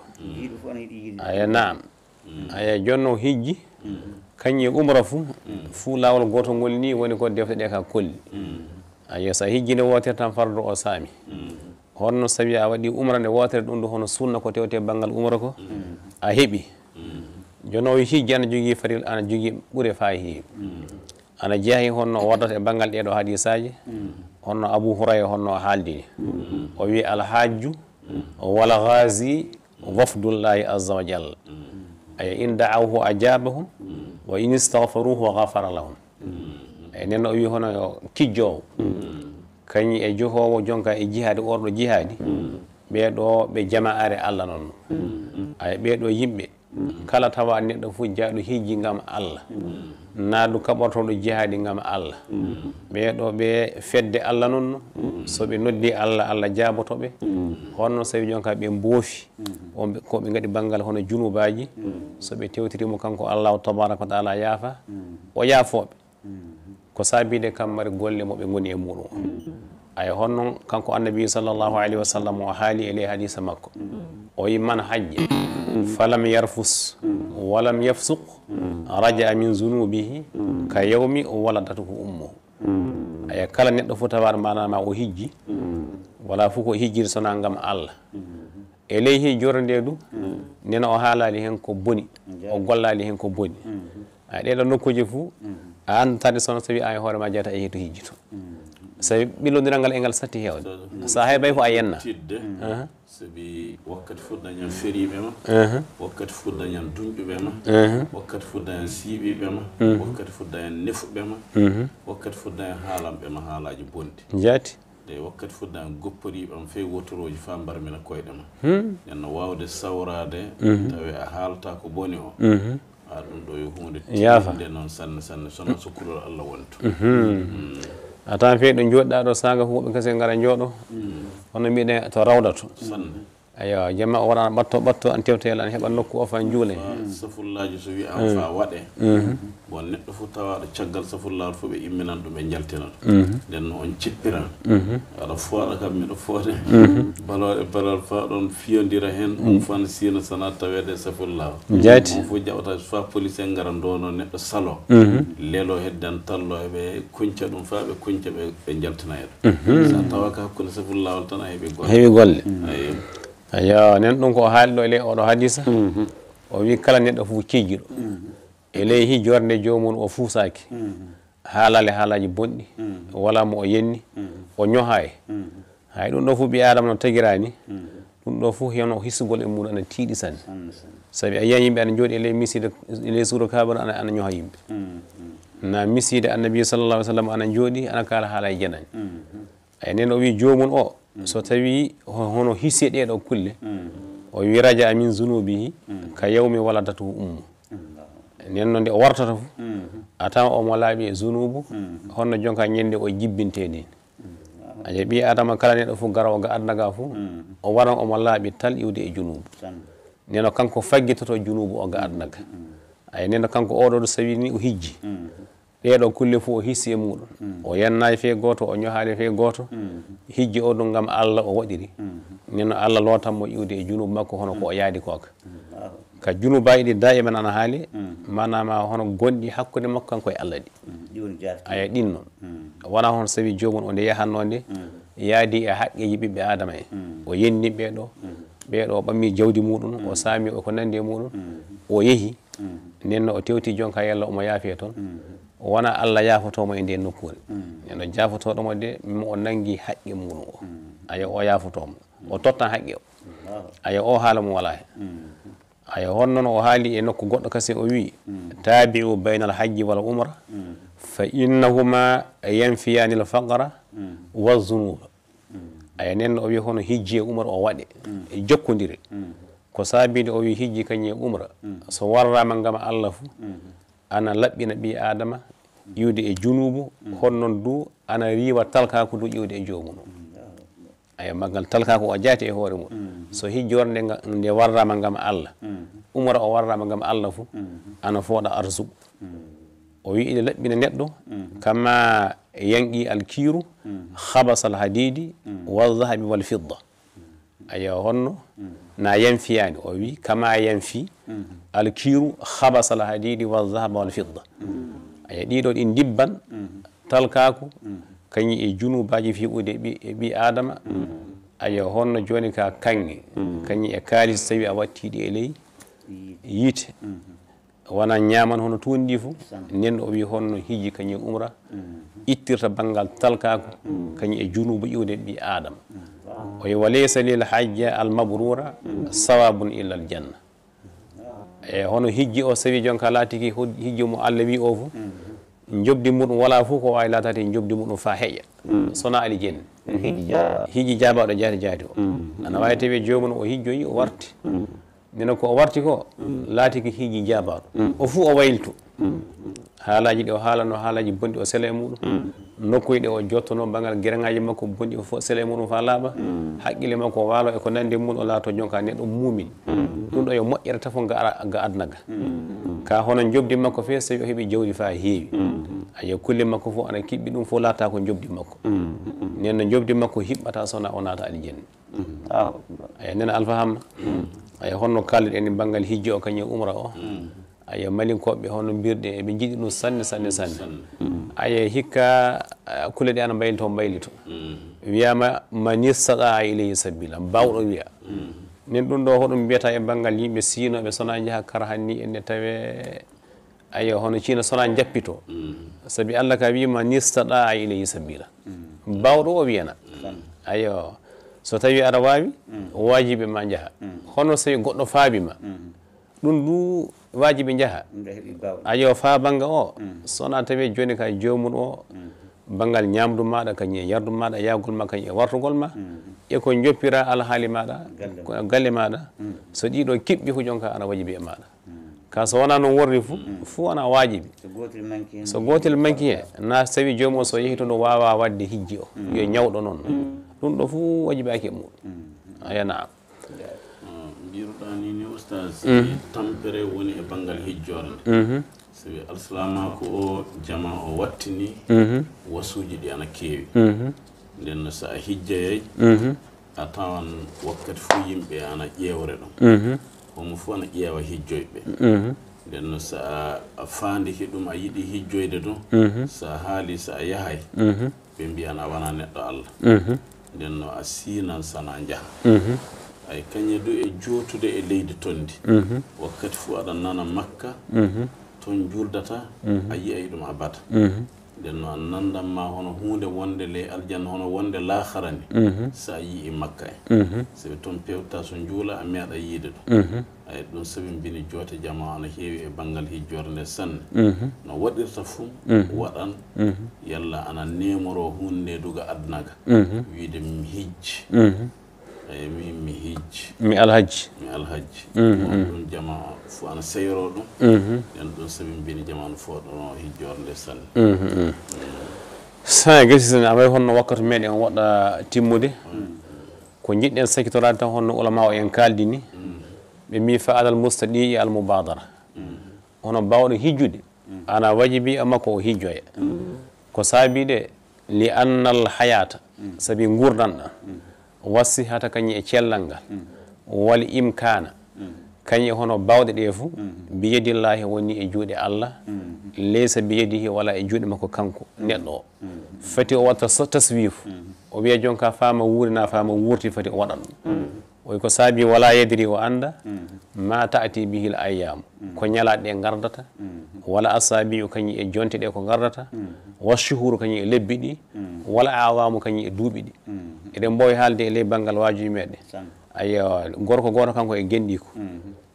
Speaker 3: aya naam aya jonno hijji kañƴe umra fuu lawol goto ngol ni woni ko defte ɗe ka kolli aya sa hijjinde wotere tan fardu o saami honno sawi a waɗi umra nde wotere ɗum ɗo hono sunna ko tewte banggal umra ko a heeɓi jono o hijji ana jogui faril ana jogui ɓuure fa heewi ana jeehi honno woddata e banggal ɗeɗo hadisaji honno Abu Hurayra honno haaldini o wi alhajju wala ghazi wafdullahi azza wa jalla ay in da'awhu ajabahum wa in istaghfaruhu ghafara lahum ay nen o wi hono yo kijjowo kañi e johowo jonka e jihadi orɗo jihadi ɓeɗo ɓe jama'are Allah noon ay ɓeɗo yimɓe kala tawa neɗɗo fof jaaɗo hijji ngam Allah naadu kaɓortoɗo jihadi ngam Allah ɓeɗo ɓe fedde Allah noon so ɓe noddi Allah Allah jaabotoɓe honno sawi jonka ɓe mboofi ko ɓe gaɗi banggal hono junubaji so ɓe tewtirimo kanko Allahu tabaraka wa taala yaafa o yaafoɓe ko saabide kammari golle mo ɓe goni e muɗum ay honno kanko annabi sallallahu alayhi wa sallam o haali e ley hadisa makko o wi man hajja falam yarfus walam yafsuq raja min zunubihi ka yawmi waladatuhu ummuhu aya kala neɗɗo fof tawaɗo manama o hijji wala fof ko hijjiri sona ngam Allah e ley hijjorde nde du nena o haalali hen ko boni o gollali hen ko boni ay ɗeɗo nokkuji fuu a andatade sono so wi an e hoorema jeyata e heeto hijji to sabi ɓillodiral ngal e ngal satti hewde sa heeɓay ko a yenna
Speaker 2: tidde sabi wakkati fof dañan feriɓe ma wakkati fof dañan duñɓeɓe ma wakkati fof dañan siiɓiɓe ma wakkati fof dañan nefuɓe ma wakkati fof dañan haalamɓe ma haalaji bonde
Speaker 3: jaati
Speaker 2: de wakkati fof dañan gopporiɓe am fe wotoroji fa mbarmina koyɗe ma nenno wawde sawrade tawi a haalata ko boni o a ɗum ɗo yo hunde tinde noon sanne sanne sona sukkurol Allah wonto
Speaker 3: a tawan fewi ɗo joɗɗa ɗo saga huɓe kase gara jooɗo hono mbiɗen to rawdato ayo jamma o waɗa ɓatto an tewtel an heɓa nokku o fa juule
Speaker 2: safullaji so wi an fa waɗe bon neɗɗo fof tawaɗo caggal safullawol fof ɓe imminan ɗum ɓe jaltina ɗum nden no on cippiran aɗa fooɗa kam miɗo foode baloɗe balal fa ɗon fiyodira hen on fan sino sana tawede safullawol
Speaker 3: jaati
Speaker 2: on fof jaɓata fa police en gara ndono neɗɗo salo lelo heddan tallo eɓe kuñca ɗum fa ɓe kuñca ɓe jaltina ɗum sa tawa ka hakkude safullawol tan a heeɓi
Speaker 3: golle ayo nen ɗum ko haali ɗo e ley oɗo hadisa o wi kala neɗɗo fof kijjuɗo e ley hijjorde jomum o fuusaki haalale haalaji bonɗi wala mo o yenni o ñohay hay ɗum ɗo fof ɓi adama no tagirani ɗum ɗo fof heno hissugol e muɗum ana tiiɗi sanne saabi a yiyan yimɓe ana jooɗi e ley miside e ley suura kabara ana ñoha yimɓe na miside annabi sallallah alih w sallam ana jooɗi ana kaala haala e janani ay nen o wi jomum o so tawi hono hisse ɗeɗo kulle o wi raja min zunubihi ka yawmi waladatuhu ummu nen noon nde o wartata fof a tawa omo laaɓi e zunubu honno jonka ñande o jibbinteni aje ɓi adama kala neɗɗo fof garowo ga adnaga fof o waran omo laaɓi tal iwde e junubu neno kanko faggitoto junubu o ga adnaga ay neno kanko oɗo ɗo sawi ni o hijji ɗeɗo kulle fof o hissi e muɗum o yennayi fe goto o ñohali fe goto hijji o ɗum gam Allah o waɗiri neno Allah lootanmo iwde e junubu makko hono ko o yaadi koka ka junubaji ɗi daiman ana haali manama hono gonɗi hakkude makko kanko e Allah ɗi aya ɗin noon wona hono sawi jomum o nde yahanno nde yaadi e haqqeji ɓiɓɓe adama en o yenni ɓeɗo o ɓammi jawdi muɗum o saami o ko nandi e muɗum o yeehi nenno o tewti jonka yalla omo yaafe toon wona Allah yaafotomo e nde nokkure neno jaafotoɗomo de o nangi haqqe muɗum o aya o yaafotomo o tottan haqqe o aya o haala mo wala he aya honnon o haali e nokku goɗɗo kasi o wi tabi'u bayna al hajji wal umra fa innahuma yanfiyani al faqra wa zunuba aya nen o wi hono hijji e umra o waɗe e jokkodiri ko saabide o wi hijji kañum e umra so warrama ngam Allah fu ana laɓɓina ɓi adama iwde e junubu honnon du ana riwa talkaku du iwde e jomum aya maggal talkaku o jaati e hoore mum so hijjorde nde warrama ngam Allah umra o warrama ngam Allah fu ana fooɗa arsugu o wi ine laɓɓina neɗɗo kama yanqi alkiiru habasal hadidi walzahabi wal fidda aya honno na yanfiyani o wi kama yanfi alkiiru habasal hadidi walzahaba wal fidda aya ɗiɗo ɗin dibban talkaku kañum e junubaji fiɓude e ɓi adama aya honno joni ka kanŋe kañum e kaalis tawi a wattiɗi e ley yiite wona ñaman hono tundi fu nenɗo o wi honno hijji kañum umra ittirta banggal talkaku kañum e junubu iwde ɓi adama o wi walaysa lil hajja al mabrura sawabun illa al janna e hono hijji o sawi jonka laatiki hijji mo Allah wi o fu jobdi muɗum wala fof ko wawi latade jobdi muɗum fa heƴa sona ali jenne hijji jabaɗo jaati o ana wawi tawi jomum o hijjoyi o warti nena ko o warti ko laati ko hijji jabaɗo o fuu o waylto haalaji ɗi o haalano haalaji bonɗi o sela e muɗum nokkuye ɗe o jottono bangal guereŋaji makko bonɗi o fof sela e muɗum fa laaɓa haqqille makko waalo e ko nandi e mum o laato jonka neɗɗo mumin ɗum ɗo yo moƴƴere tafo ga adnaga ka hono jobdi makko fe so tawi o heeɓi jawdi fa heewi aya kulle makko fof ana kiɓɓi ɗum fof laata ko jobdi makko nenno jobdi makko hiɓɓata sowona o naata aljanna aya nena alfahamma aya honno kalluɗen e banggal hijji o kañum umra o aya malinkoɓe hono mbirɗe eɓe jiiɗi ɗum sanne aya hikka kulle ɗe ana mbaylito wiyama man istata ilayhi sabila mbawɗo wiya nen ɗum ɗo hoɗum mbiyata e banggal yimɓe sinoɓe sona jaaha kara hanni enne tawe aya hono cina sona jappito saabi Allah ka wima man istata ilayhi sabila mbawɗo o wiyana ayo so tawi aɗa wawi wajiɓe ma jaaha hono so goɗɗo faabima ɗum du wajiɓe jaaha ayo fa bangga o sona tawi joni ka jomum o banggal ñamdu maɗa kañum e yardu maɗa yagol ma kañum e wartugol ma eko joppira alhaali maɗa galle maɗa so ɗiɗo kiɓɓi fu jonka ana wajibi e maɗa ka so wona noon worri fu wona wajibi so gotel manki he na so tawi jomum o so yeehi to no wawa wadde hijji o yo ñawɗo noon ɗum ɗo fu wajibaki e muɗum aya naam
Speaker 2: mbiruɗani ni oustas tampere woni e banggal hijjorde sabi alsalamako o jama o wattini wasuji ɗi ana keewi nden so a hijjayay a tawan wakkati fo yimɓe ana ƴewre ɗum homo fof ana ƴeewa hijjoyɓe nden so a fandiki ɗum a yiiɗi hijjoyde ɗum so a haali so a yahay ɓe mbiyan a wona neɗɗo Allah nden no a sinan sana jaaha ay kañe du e jootude e leydi tondi wakkati fo aɗa nana makka toon juldata a yiyay ɗum abada nden no a nandanma hono hunde wonde ley aljanna hono wonde laaharani so a yii makka en sabi toon pewta so juula a meeɗa yiide ɗum ay ɗum sabi mbini joote jama ana heewi e banggal hijjorde nde sanne no waɗirta fuu waɗan yalla ana nemoro hunde duga adnaga wiide mi hijji eyi mi hijji
Speaker 3: mi alhaji
Speaker 2: ɗum jama fo ana seyro ɗum nden ɗum sabi mbini jamanu fo ɗono hijjorde nde sanne sa
Speaker 3: gasi tan away honno wakkati meɗen waɗa timmude ko jiɗɗen sakkitorade tan honno ulama o en kaldi ni ɓe mbi fa alal mustadi al mubadara hono bawɗo hijjude ana wajibi makko o hijjoya ko saabiɗe li anna al hayata saabi gurdanɗa wasihata kañum e cellal ngal wal imkana kañum hono bawɗe ɗe fo biyadillahi woni e juuɗe Allah laysa biyadihi wala e juuɗe makko kanko neɗɗo o fati o watta taswifu o wiya jonka fama wuurina fama wuurti fati o waɗan ɗum oy ko saabi wala yadri o anda ma taati bihil ayyamu ko ñalaɗe ɗe gardata wala asabi o kañum e jonte ɗe ko gardata washuhuru kañum e lebbi ɗi wala awamu kañum e duuɓi ɗi eɗen mbowi haalde e ley banggal wajuji meɗen ayo gorko goto kanko e genɗi ko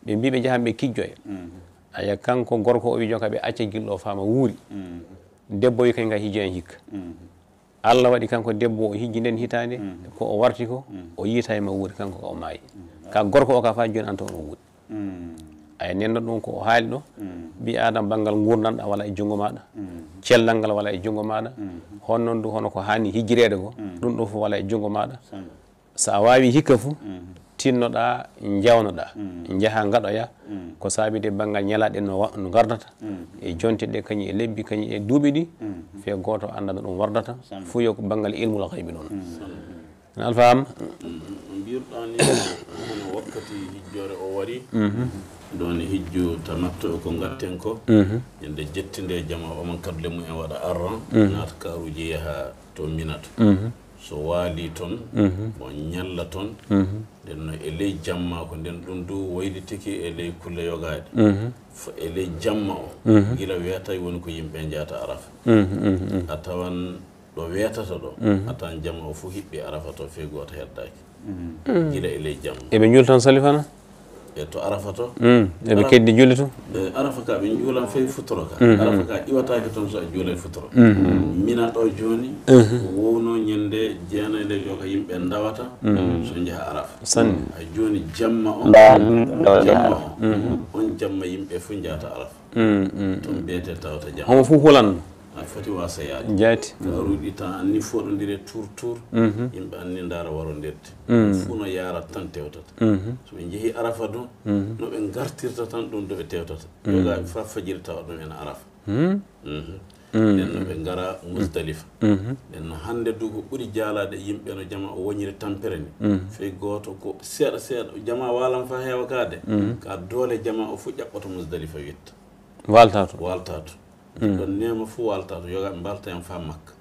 Speaker 3: ɓe mbi ɓe jahan ɓe kijjoya aya kanko gorko o wi jonka ɓe acca gilɗo fama wuuri debbo wi kañ ga hijjoyen hikka Allah waɗi kanko debbo o hijji nden hitande ko o warti ko o yiita ma wuuri kanko ka o maayi ka gorko o ka fa joni anta on o wuuri ay nenno ɗum ko o haali ɗo ɓi adam banggal gurdanɗa wala e junngo maɗa cellal ngal wala e junngo maɗa hon noon du hono ko hani hijjirede ko ɗum ɗo fof wala e junngo maɗa sa wawi hikka fo tinnoɗa jawnoɗa jaaha gaɗoya ko saabide banggal ñalaɗe no gardata e jonteɗe kañi e lebbi kañi e duuɓi ɗi fe goto andana ɗum wardata fo yo ko banggal ilmul haybi noon alfam
Speaker 2: mbirɗani hono wakkati hijjore o wari ɗon hijju tamatto ko gatten ko ñande jettinde jama oman kable mumen waɗa arran naata karuji yaha to minato so waali toon bon ñalla toon nden no e ley jamma ko nden ɗum du waylitiki e ley kulle yogaade e ley jamma o gila wiyata woni ko yimɓe jeyata arafa a tawan ɗo wiyatata ɗo a tawan jamma o fof hiɓɓi arafa to fe goto heddaki gila e ley jamma
Speaker 3: eɓe jultan salifana
Speaker 2: e to arafa to
Speaker 3: eɓe keddi julli to
Speaker 2: arafa ka ɓe juulan fey futoro ka arafa ka iwatake toon so a juulay futoro mina ɗo joni wowno ñande jeenayde yo ko yimɓe dawata so jaha arafa
Speaker 3: sanni
Speaker 2: ay joni jamma o on jamma yimɓe fof jahata arafa toon biyete tawata jamma
Speaker 3: homo fof hulanno
Speaker 2: a foti wasa yaade
Speaker 3: jaati
Speaker 2: ka ruuɗi tan anni foɗodire tour yimɓe anni dara warodirde fuu no yarat tan tewtata so ɓe jeehi arafa ɗum no ɓe gartirta tan ɗum do ɓe tewtata yogaɓe fa fajiri tawa ɗum en arafa nden no ɓe gara musdalifa nden no hande du ko ɓuuri jaalade yimɓe no jama o woñiri tampere ni fey goto ko seeɗa seeɗa jama walan fa heewa kade ka doole jama o fof ƴaɓɓoto musdalifa witta
Speaker 3: walta to
Speaker 2: ɗon nema fof walta to yogaɓe mbalta en fa makka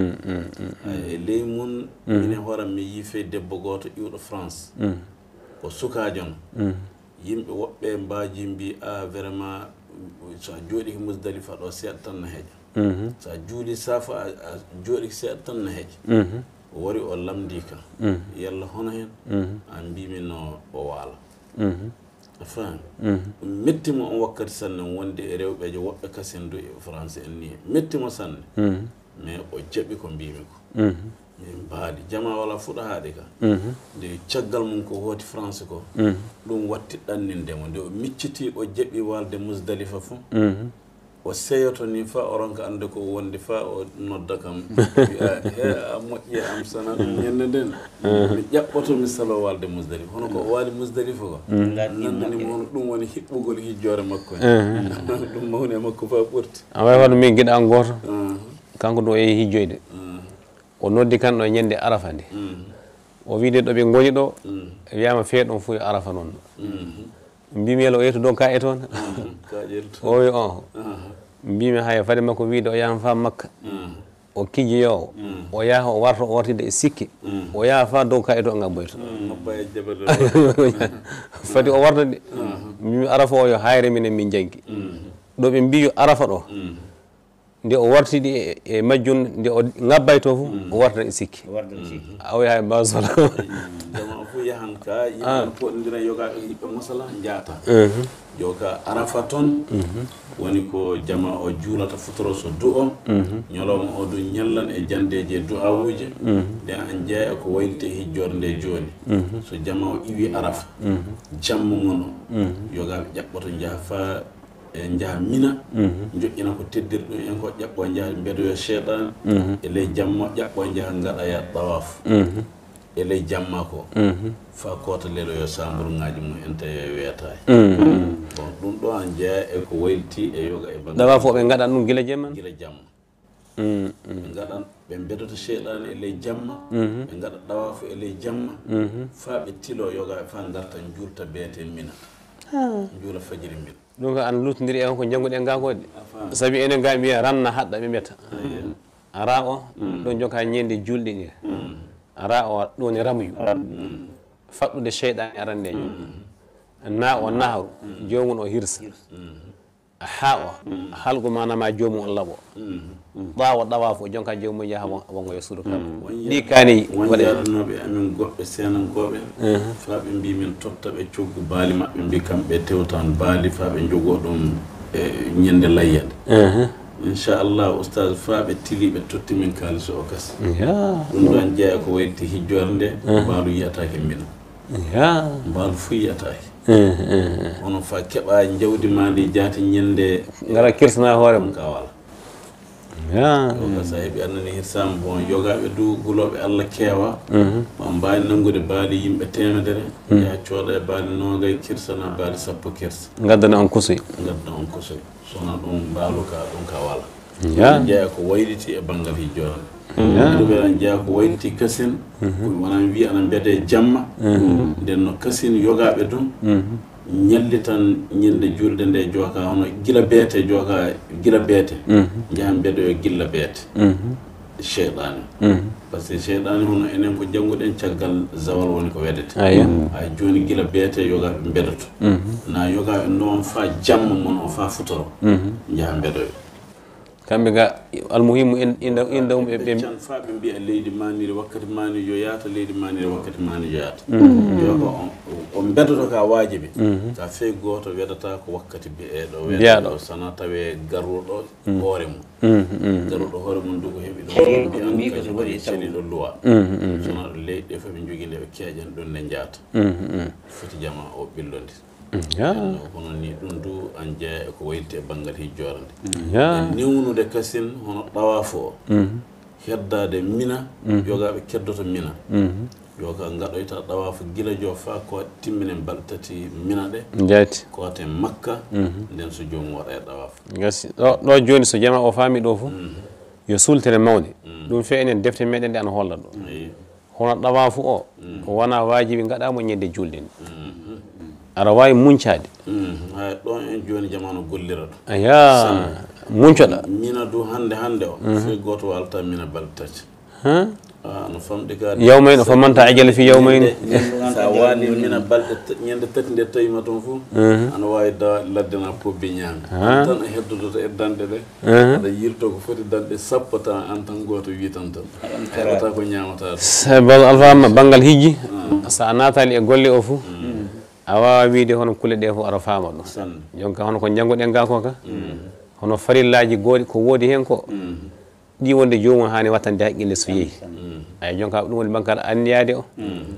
Speaker 2: e ley mum minen hooram mi yi fe debbo goto iwɗo France ko sukajo no yimɓe woɓɓe mbaji mbi a vraiment so a jooɗi ko musdalifa ɗo seeɗa tan no heeƴa so a juuli safo a jooɗi seeɗa tan no heeƴa o wari o lamdi kam yalla hono hen an mbimi no o waala a faami ɗum mettimo on wakkati sanne wonde e rewɓeje woɓɓe kasen du e français en ni mettimo sanne mais o jaɓi ko mbimi ko min mbaadi jama wala fuɗa haaɗi ka nde caggal mum ko hooti français ko ɗum watti ɗannindemo nde o micciti o jaɓi walde musdalifa fo o seyoto ni fa o ronka ande ko wonde fa o nodda kam he a moƴƴi am sana ɗum ñande nden mi ƴaɓɓoto mi salo walde musdalifa hono ko o waali musdalifa ko nannanimo hono ɗum woni hiɓɓugol hijjore makko ɗum mawni e makko fa ɓurti
Speaker 3: a wawi waɗu min guiɗa an goto kanko ɗo yeehi hijjoyde o noddi kan ɗo ñande arafa nde o wiide ɗo ɓe goni ɗo wiyama feeɗon fof yo arafa noon ɗo mbimi yelo o yeyto ɗo ka e toon o wi on mbimi hay fade makko wiide o yahan fa makka o kijjoyowo o yaha o warta o wartide e sikki o yaha fa dow ka e to ngabboyto fadi o warta de mbimi arafa o yo hayre minen min janggi ɗo ɓe mbi yo arafa ɗo nde o wartiɗi e majjum nde o ngabbay to fof o warta e sikki a wi hay basola
Speaker 2: jama fof yahan ka yimɓe poɗodira yogaɓe yiɓɓe masala jaata joka arafa toon woni ko jama o juulata futoro so du o ñalawma o du ñallan e jandeji e du'awuji nde an jeeya ko waylite hijjorde nde joni so jama o iwi arafa jamma mon o yogaɓe ƴaɓɓoto jaaha fa e jaha mina joƴƴina ko teddir ɗum en ko ƴaɓɓo jaha mbeɗoyo cheytan e ley jamma ƴaɓɓo jaha gaɗaya tawaf e ley jamma ko fa kota lelo yo samburu ngaji mum en tawi wiyataye bon ɗum ɗo an jeeya e ko wayliti e yoga e
Speaker 3: dawa fof ɓe gaɗan ɗum gila jemman
Speaker 2: gila jamma ɓe gaɗan ɓe mbeɗoto cheytan e ley jamma ɓe gaɗa tawaf e ley jamma fa ɓe tilo yoga fa garta juulta beyete mina juula fajiri mina
Speaker 3: ɗum ko an lutodiri e on ko jannguɗen gakode saabi enen ga mbiya ranna haɗɗa ɓe mbiyata ara o ɗon joka ñende julɗe ɗi ara o ɗon e ramyu faɗɗude cheyɗan arande na o nahru jomum o hirsa hawa halgo manama jomum on laaɓo ɓawa ɗawafo jonka jomum yaha wongo yo suudu kam ɗi kani
Speaker 2: won jaranoɓe amin goɓɓe senankoɓe fa ɓe mbi min totta ɓe coggu baali maɓɓe mbi kamɓe tewtan baali fa ɓe jogo ɗum e ñande layyade inchallah oustad fa ɓe tili ɓe totti min kaaliso o kas ɗum ɗon jeeya ko wayliti hijjore nde mbaalu yiyatake mbina mbaalu fo yiyatake hono fa keɓa jawdi ma ndi jaati ñande
Speaker 3: ngara kirsana hoore mum
Speaker 2: ka wala oka sa heeɓi annani hirsama bon yogaɓe du guloɓe allah keewa ma mbawi nangude baali yimɓe temedere ya cooɗa e baali nogay kirsana baali sappo kirsa
Speaker 3: gaddana on kusoy
Speaker 2: sona ɗum mbaalu ka ɗum ka wala jeeya ko wayliti e banggal hijjore ɗuɓe an jeeya ko wayliti kasin wonan wi anan mbiyete jamma nden no kasin yogaɓe ɗum ñalli tan ñinde julde nde jooka hono gila beete jooka gila beete jahan mbeɗo yo gilla beete cheyɗani par ce que cheyɗani hono enen ko jannguɗen caggal zawal woni ko wedete ay joni gila beete yogaɓe mbeɗoto na yogaɓe noon fa jamma mon o fa futoro jaha mbeɗoyo
Speaker 3: kamɓe ga almuhimu inda ɓe
Speaker 2: can fa ɓe mbiya leydi maniri wakkati mani yo yaata leydi maniri wakkati mani yo yaata yoga o beddoto ka wajibi ka fey goto wedata ko wakkati biyeɗo weɗo sana tawe garruɗo hoore mum garruɗo hoore mum dugo heeɓi ɗo kañum waɗi ceniɗo loi sona ɗo leydi ɗe fof ɓe jogui nde ɓe keeƴan ɗum nde jaata foti jama o ɓillodi hono ni ɗum du an jeeya eko wayliti e banggal hijjore nde newnude kasin hono ɗawafo o heddade mina yogaɓe keddoto mina yoga gaɗoyta ɗawafo gila jo fa ko timminen balɗe tati mina ɗe
Speaker 3: jaati
Speaker 2: kote makka nden so jomum waɗa e ɗawafo
Speaker 3: gasi ɗo joni so jama o faami ɗo fof yo sultere mawde ɗum fe enen defte meɗen nde ana holla ɗo hono ɗawafo o wona wajibi gaɗamo ñande julde ni aɗa wawi muñcade
Speaker 2: hay ɗon en joni jamanu gollira ɗo
Speaker 3: aya muñcoɗa
Speaker 2: mina du hande o fe goto walta mina balɗe tati no famɗi ga
Speaker 3: yawmayno famanta ajala fi yawmayno
Speaker 2: sa wali mina balɗe ñande tati nde tawima toon fof ana wawi laddena pobbi ñaami tan a heddototo e danɗe ɗe aɗa yirto ko foti danɗe sappo tan an tan goto wi tan heɓata ko ñamata
Speaker 3: sabal alfama banggal hijji sa natali e golle o fof a wawa wiide hono kulle ɗe fof aɗa fama ɗum jonka hono ko janggoɗen ga ko ka hono farillaji goɗi ko woodi hen ko ɗi wonde jomum hani wattande haqqille so yeehi ay jonka ɗum woni bankal anniyade o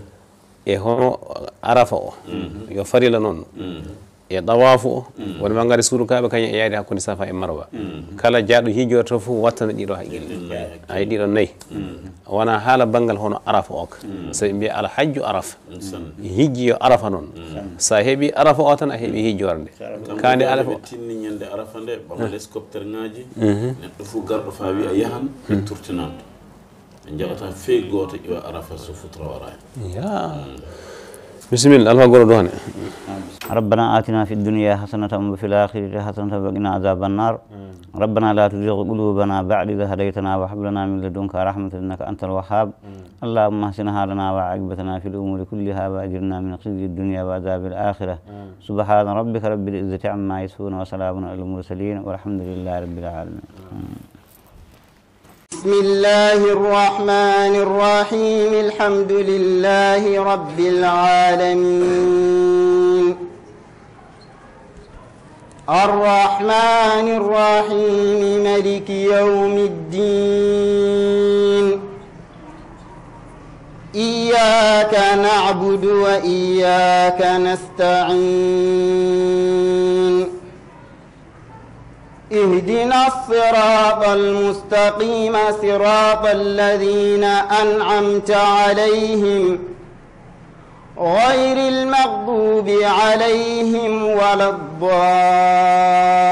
Speaker 3: e hono arafa o yo farilla noon e ɗawafu o woni bangare suudukaɓe kañum e yaade hakkude safa e marwa kala jaaɗo hijjore to fof wattana ɗiɗo haqqille ay ɗiɗo nayyi wona haala banggal hono arafa o ka sabi mbiya alhajju arafa hijji yo arafa noon sa heeɓi arafa o tan a heeɓi hijjore nde kande arafa
Speaker 2: tinni ñande arafa nde ɓama l'hélicoptère ngaji neɗɗo fof garɗo fa wi a yahan ɓe turtinanto ɓe jaɓata fey goto ƴewa arafa so futura wara
Speaker 3: بسم الله الله قول دوهن
Speaker 4: ربنا آتنا في الدنيا حسنة وفي الآخرة حسنة وقنا عذاب النار ربنا لا تزغ قلوبنا بعد إذ هديتنا وهب لنا من لدنك رحمة إنك أنت الوهاب اللهم احسن حالنا وعاقبتنا في الأمور كلها وأجرنا من خزي الدنيا وعذاب الآخرة سبحان ربك رب العزة عما يصفون وسلام على المرسلين والحمد لله رب العالمين.
Speaker 1: بسم الله الرحمن الرحيم الحمد لله رب العالمين الرحمن الرحيم مالك يوم الدين إياك نعبد وإياك نستعين اهدنا الصراط المستقيم صراط الذين أنعمت عليهم غير المغضوب عليهم ولا الضالين